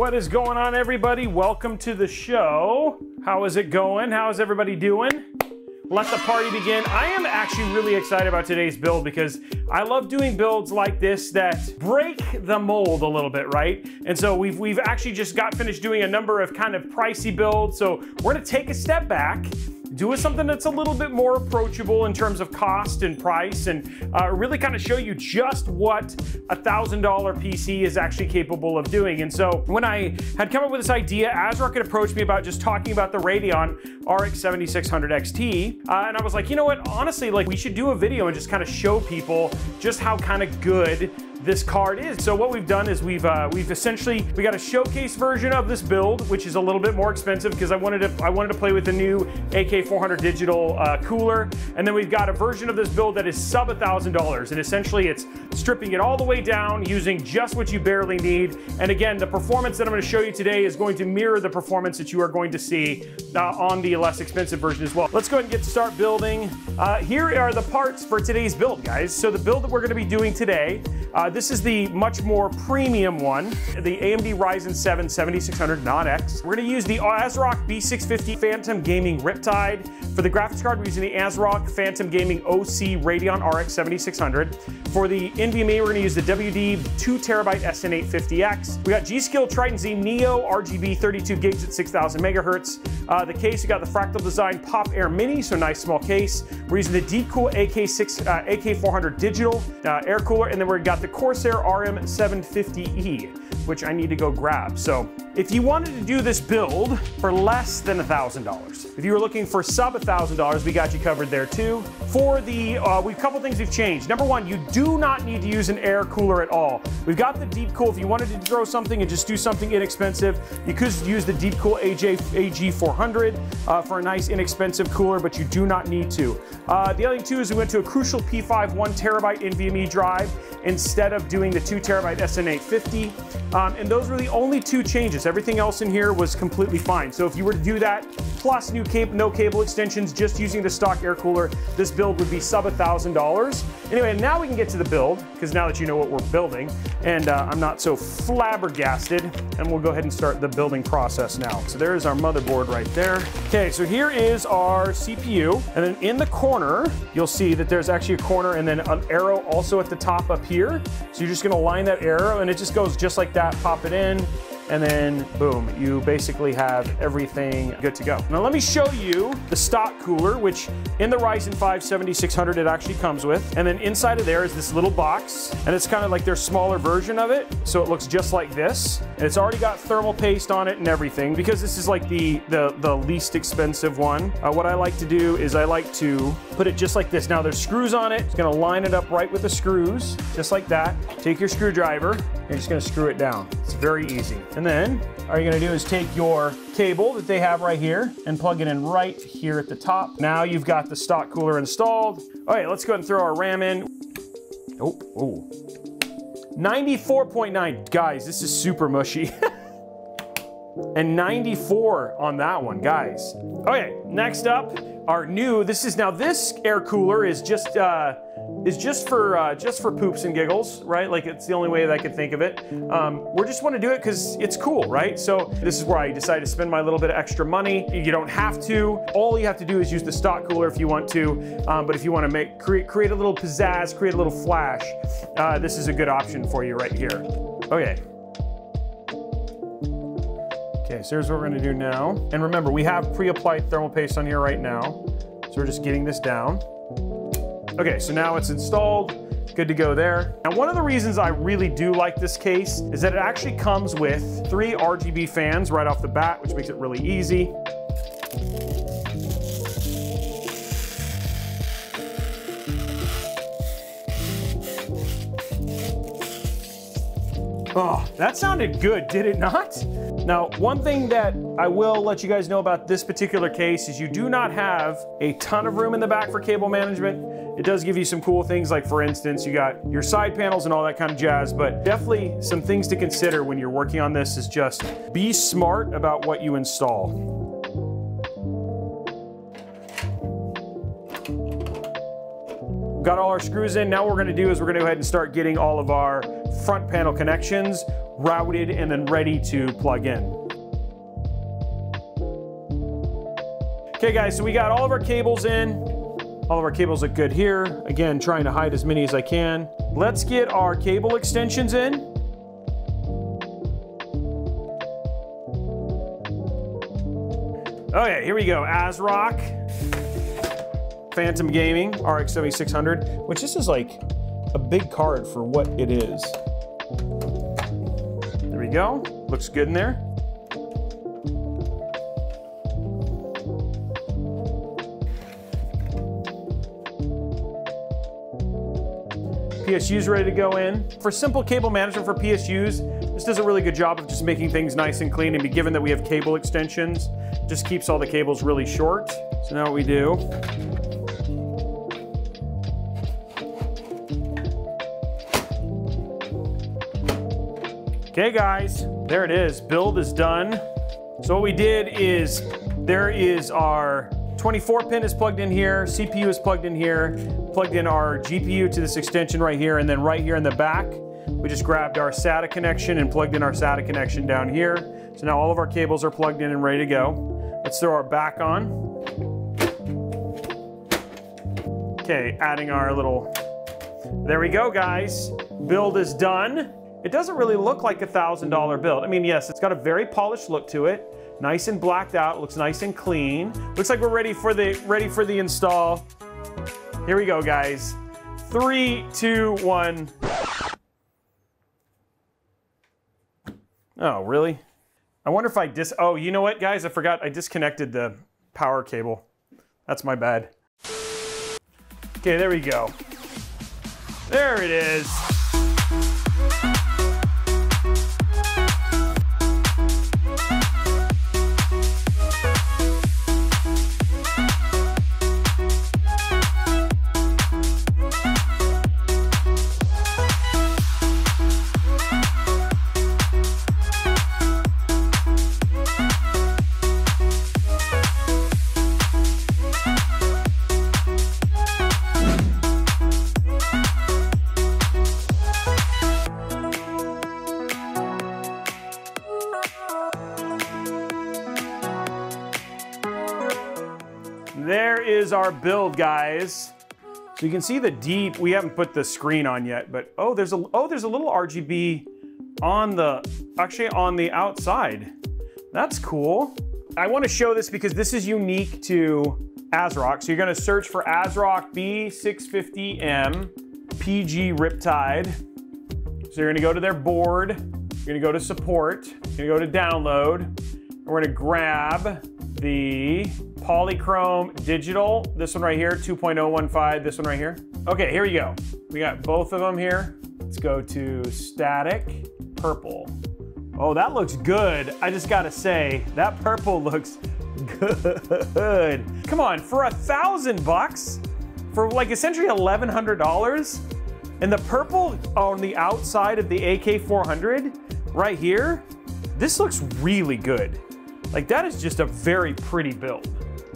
What is going on, everybody? Welcome to the show. How is it going? How is everybody doing? Let the party begin. I am actually really excited about today's build because I love doing builds like this that break the mold a little bit, right? And so we've actually just got finished doing a number of kind of pricey builds. So we're gonna take a step back, do something that's a little bit more approachable in terms of cost and price, and really kind of show you just what a $1,000 PC is actually capable of doing. And so when I had come up with this idea, ASRock had approached me about just talking about the Radeon RX 7600 XT, and I was like, you know what, honestly, like, we should do a video and just kind of show people just how kind of good this card is. So what we've done is we've got a showcase version of this build, which is a little bit more expensive because I wanted to play with the new AK400 digital cooler, and then we've got a version of this build that is sub $1,000, and essentially it's stripping it all the way down using just what you barely need. And again, the performance that I'm going to show you today is going to mirror the performance that you are going to see on the less expensive version as well. Let's go ahead and start building. Here are the parts for today's build, guys. So the build that we're going to be doing today, this is the much more premium one, the AMD Ryzen 7 7600 Non-X. We're going to use the ASRock B650 Phantom Gaming Riptide. For the graphics card, we're using the ASRock Phantom Gaming OC Radeon RX 7600. For the NVMe, we're going to use the WD 2TB SN850X. We got G.Skill Triton Z Neo RGB 32 gigs at 6000 megahertz. The case, we got the Fractal Design Pop Air Mini, so nice small case. We're using the Deepcool AK400 digital air cooler, and then we've got the Corsair RM750E, which I need to go grab. So if you wanted to do this build for less than $1,000, if you were looking for sub $1,000, we got you covered there too. For the, a couple things we've changed. Number one, you do not need to use an air cooler at all. We've got the Deepcool. If you wanted to throw something and just do something inexpensive, you could use the Deepcool AG400 for a nice inexpensive cooler, but you do not need to. The other thing too is we went to a Crucial P5 1TB NVMe drive instead of doing the 2TB SN850. And those were the only two changes. Everything else in here was completely fine. So if you were to do that, plus no cable extensions, just using the stock air cooler, this build would be sub $1,000. Anyway, now we can get to the build, because now that you know what we're building, and I'm not so flabbergasted, and we'll go ahead and start the building process now. So there is our motherboard right there. Okay, so here is our CPU, and then in the corner, you'll see that there's actually a corner and then an arrow also at the top up here. So you're just gonna line that arrow, and it just goes just like that, pop it in, and then boom, you basically have everything good to go. Now let me show you the stock cooler, which in the Ryzen 5 7600 it actually comes with. And then inside of there is this little box, and it's kind of like their smaller version of it. So it looks just like this. And it's already got thermal paste on it and everything, because this is like the least expensive one. What I like to do is I like to put it just like this. Now there's screws on it. It's gonna line it up right with the screws, just like that. Take your screwdriver, and you're just gonna screw it down. It's very easy. And then all you're gonna do is take your cable that they have right here and plug it in right here at the top. Now you've got the stock cooler installed. All right, let's go ahead and throw our RAM in. Oh, 94.9. Guys, this is super mushy. And 94 on that one, guys. Okay, next up, our new, this air cooler is just for poops and giggles, right? Like, it's the only way that I could think of it. We just want to do it because it's cool, right? So this is where I decided to spend my little bit of extra money. You don't have to. All you have to do is use the stock cooler if you want to. But if you want to create a little pizzazz, create a little flash, this is a good option for you right here. Okay. Okay, so here's what we're gonna do now. And remember, we have pre-applied thermal paste on here right now. So we're just getting this down. Okay, so now it's installed, good to go there. Now, one of the reasons I really do like this case is that it actually comes with 3 RGB fans right off the bat, which makes it really easy. Oh, that sounded good, did it not? Now, one thing that I will let you guys know about this particular case is you do not have a ton of room in the back for cable management. It does give you some cool things, like for instance, you got your side panels and all that kind of jazz, but definitely some things to consider when you're working on this is just be smart about what you install. got all our screws in. Now what we're gonna do is we're gonna go ahead and start getting all of our front panel connections routed and then ready to plug in. Okay guys, so we got all of our cables in. All of our cables look good here. Again, trying to hide as many as I can. Let's get our cable extensions in. Okay, here we go. ASRock Phantom Gaming RX 7600, which this is like a big card for what it is. There we go. Looks good in there. PSU's ready to go in. For simple cable management for PSUs, this does a really good job of just making things nice and clean, and given that we have cable extensions, it just keeps all the cables really short. So now what we do, okay guys, there it is, build is done. So what we did is, there is our 24 pin is plugged in here, CPU is plugged in here, plugged in our GPU to this extension right here, and then right here in the back, we just grabbed our SATA connection and plugged in our SATA connection down here. So now all of our cables are plugged in and ready to go. Let's throw our back on. Okay, adding our little, there we go guys. Build is done. It doesn't really look like a $1,000 build. I mean, yes, it's got a very polished look to it. Nice and blacked out, looks nice and clean. Looks like we're ready for the install. Here we go, guys. 3, 2, 1. Oh, really? I wonder if I oh, you know what, guys? I forgot I disconnected the power cable. That's my bad. Okay, there we go. There it is. There is our build, guys. So you can see the deep, we haven't put the screen on yet, but there's a little RGB on the outside. That's cool. I want to show this because this is unique to ASRock. So you're going to search for ASRock B650M PG Riptide. So you're going to go to their board, you're going to go to support, you're going to go to download, and we're going to grab the Polychrome Digital, this one right here, 2.015, this one right here. Okay, here we go. We got both of them here. Let's go to static, purple. Oh, that looks good. I just gotta say, that purple looks good. Come on, for $1,000, for like essentially $1,100, and the purple on the outside of the AK400 right here, this looks really good. Like, that is just a very pretty build.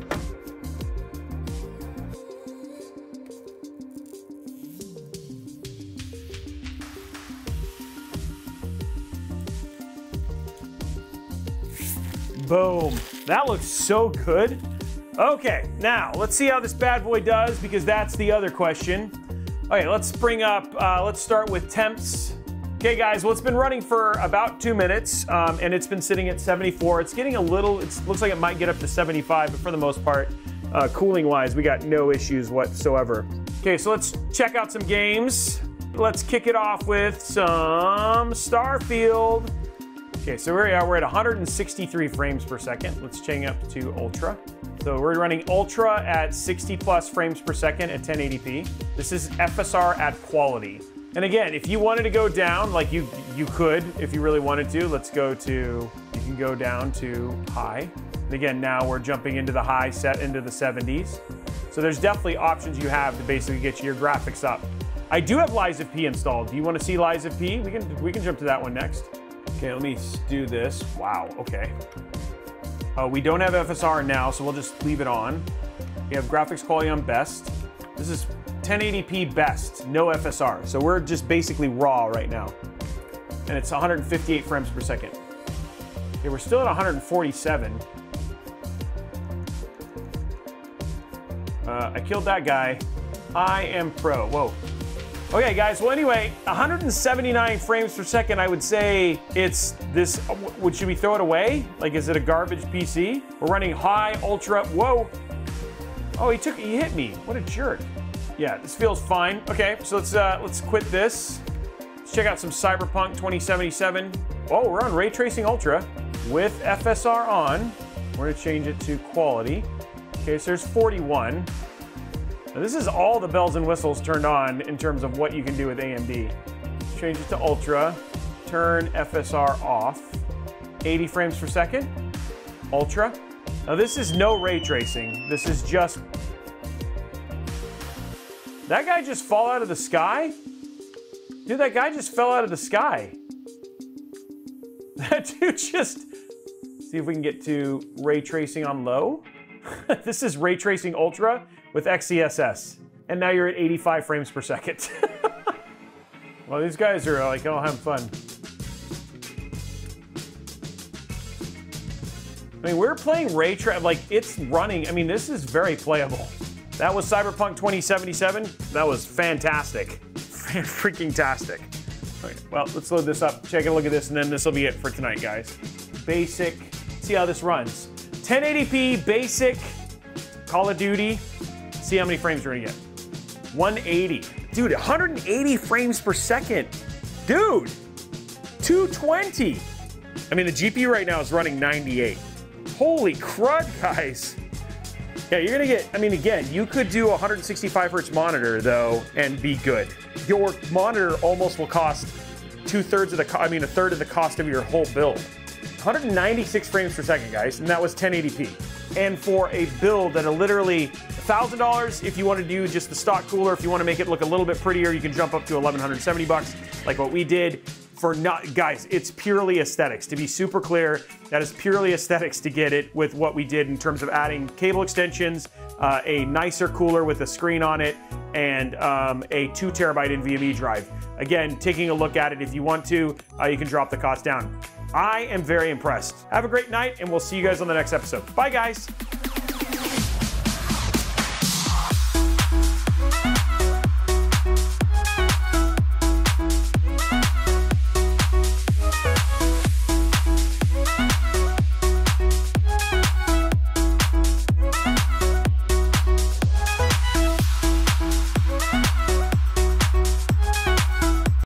Boom. That looks so good. Okay, now let's see how this bad boy does, because that's the other question. Okay, let's bring up, let's start with temps. Okay guys, well, it's been running for about 2 minutes, and it's been sitting at 74. It's getting a little, it looks like it might get up to 75, but for the most part, cooling wise, we got no issues whatsoever. Okay, so let's check out some games. Let's kick it off with some Starfield. Okay, so we're at 163 frames per second. Let's change up to Ultra. So we're running Ultra at 60 plus frames per second at 1080p. This is FSR at quality. And again, if you wanted to go down, like you could, if you really wanted to, you can go down to high. And again, now we're jumping into the high, set into the 70s. So there's definitely options you have to basically get your graphics up. I do have Lies of P installed. Do you want to see Lies of P? We can jump to that one next. Okay, let me do this. Wow, okay. We don't have FSR now, so we'll just leave it on. We have graphics quality on best. This is 1080p best, no FSR. So we're just basically raw right now. And it's 158 frames per second. Okay, we're still at 147. I killed that guy. I am pro. Whoa. Okay, guys. Well, anyway, 179 frames per second. I would say it's this. Should we throw it away? Like, is it a garbage PC? We're running high, ultra. Whoa. Oh, he hit me. What a jerk. Yeah, this feels fine. Okay, so let's quit this. Let's check out some Cyberpunk 2077. Oh, we're on Ray Tracing Ultra with FSR on. We're gonna change it to quality. Okay, so there's 41. Now, this is all the bells and whistles turned on in terms of what you can do with AMD. Let's change it to Ultra. Turn FSR off. 80 frames per second. Ultra. Now this is no ray tracing. This is just... That guy just fall out of the sky? Dude, that guy just fell out of the sky. That dude just... See if we can get to ray tracing on low. This is Ray Tracing Ultra with XeSS. And now you're at 85 frames per second. Well, these guys are like, oh, having fun. I mean, we're playing ray tracing, like it's running. I mean, this is very playable. That was Cyberpunk 2077. That was fantastic. Freaking-tastic. Okay, well, let's load this up, take a look at this, and then this will be it for tonight, guys. Basic, see how this runs. 1080p, basic, Call of Duty. See how many frames we're gonna get. 180. Dude, 180 frames per second. Dude, 220. I mean, the GPU right now is running 98. Holy crud, guys. Yeah, you're gonna get, I mean, again, you could do a 165 hertz monitor though and be good. Your monitor almost will cost a third of the cost of your whole build. 196 frames per second, guys, and that was 1080p. And for a build that are literally $1,000 if you want to do just the stock cooler. If you want to make it look a little bit prettier, you can jump up to $1,170 like what we did. Guys, it's purely aesthetics. To be super clear, that is purely aesthetics to get it with what we did in terms of adding cable extensions, a nicer cooler with a screen on it, and a 2 terabyte NVMe drive. Again, taking a look at it, if you want to, you can drop the cost down. I am very impressed. Have a great night, and we'll see you guys on the next episode. Bye, guys.